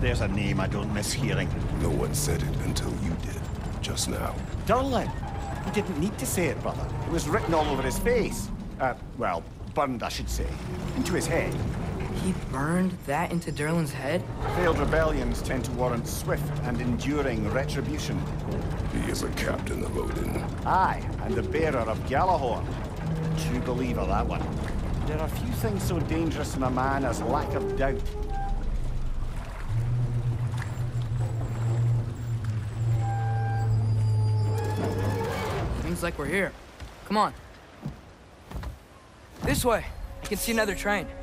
there's a name I don't miss hearing. No one said it until you did, just now. Durlin! He didn't need to say it, brother. It was written all over his face. Well, burned, I should say. Into his head. He burned that into Durlin's head? Failed rebellions tend to warrant swift and enduring retribution. He is a captain of Odin. Aye, and the bearer of Gjallarhorn. True believer, that one. There are few things so dangerous in a man as lack of doubt. Seems like we're here. Come on. This way. I can see another train.